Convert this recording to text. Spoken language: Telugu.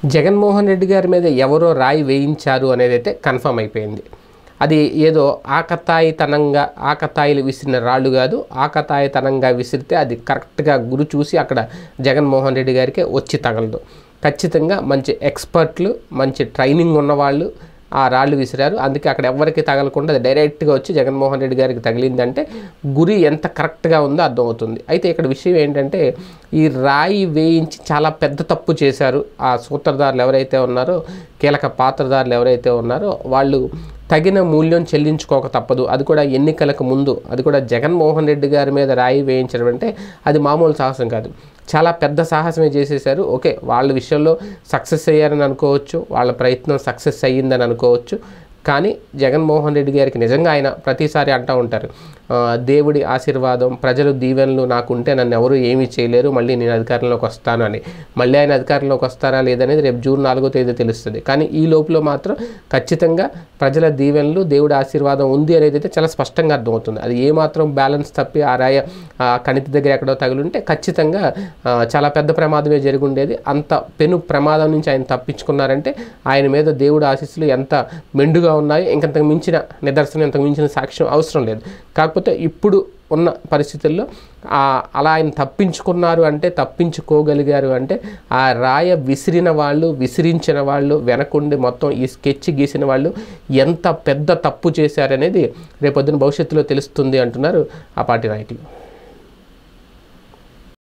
జగన్మోహన్ రెడ్డి గారి మీద ఎవరో రాయి వేయించారు అనేది అయితే కన్ఫర్మ్ అయిపోయింది. అది ఏదో ఆకతాయిలు విసిరిన రాళ్ళు కాదు. ఆకతాయితనంగా విసిరితే అది కరెక్ట్గా గురి చూసి అక్కడ జగన్మోహన్ రెడ్డి గారికి వచ్చి తగలదు. ఖచ్చితంగా మంచి ఎక్స్పర్ట్లు, మంచి ట్రైనింగ్ ఉన్నవాళ్ళు ఆ రాళ్ళు విసిరారు. అందుకే అక్కడ ఎవరికి తగలకుండా అది డైరెక్ట్గా వచ్చి జగన్మోహన్ రెడ్డి గారికి తగిలిందంటే గురి ఎంత కరెక్ట్గా ఉందో అర్థమవుతుంది. అయితే ఇక్కడ విషయం ఏంటంటే, ఈ రాయి వేయించి చాలా పెద్ద తప్పు చేశారు ఆ సూత్రధారులు ఎవరైతే ఉన్నారో, కీలక పాత్రధారులు ఎవరైతే ఉన్నారో వాళ్ళు తగిన మూల్యం చెల్లించుకోక తప్పదు. అది కూడా ఎన్నికలకు ముందు, అది కూడా జగన్మోహన్ రెడ్డి గారి మీద రాయి వేయించడం అంటే అది మామూలు సాహసం కాదు, చాలా పెద్ద సాహసమే చేసేశారు. ఓకే, వాళ్ళ విషయంలో సక్సెస్ అయ్యారని అనుకోవచ్చు, వాళ్ళ ప్రయత్నం సక్సెస్ అయ్యిందని అనుకోవచ్చు. కానీ జగన్మోహన్ రెడ్డి గారికి నిజంగా ఆయన ప్రతిసారి అంటూ ఉంటారు, దేవుడి ఆశీర్వాదం, ప్రజలు దీవెనలు నాకుంటే నన్ను ఎవరు ఏమీ చేయలేరు, మళ్ళీ నేను అధికారంలోకి వస్తాను అని. మళ్ళీ ఆయన అధికారంలోకి వస్తారా లేదనేది రేపు జూన్ 4వ తేదీ తెలుస్తుంది. కానీ ఈ లోపల మాత్రం ఖచ్చితంగా ప్రజల దీవెనలు, దేవుడి ఆశీర్వాదం ఉంది అనేది అయితే చాలా స్పష్టంగా అర్థమవుతుంది. అది ఏమాత్రం బ్యాలెన్స్ తప్పి ఆ రాయ కణితి దగ్గర ఎక్కడో తగులుంటే ఖచ్చితంగా చాలా పెద్ద ప్రమాదమే జరిగి ఉండేది. అంత పెను ప్రమాదం నుంచి ఆయన తప్పించుకున్నారంటే ఆయన మీద దేవుడి ఆశీస్సులు ఎంత మెండుగా ఉన్నాయి. ఇంకంతకు మించిన నిదర్శనం, ఇంతకు మించిన సాక్ష్యం అవసరం లేదు. కాకపోతే ఇప్పుడు ఉన్న పరిస్థితుల్లో అలా ఆయన తప్పించుకున్నారు అంటే, తప్పించుకోగలిగారు అంటే ఆ రాయ విసిరిన వాళ్ళు, విసిరించిన వాళ్ళు, వెనకుండి మొత్తం ఈ స్కెచ్ గీసిన వాళ్ళు ఎంత పెద్ద తప్పు చేశారనేది రేపొద్దున భవిష్యత్తులో తెలుస్తుంది అంటున్నారు ఆ పార్టీ నాయకులు.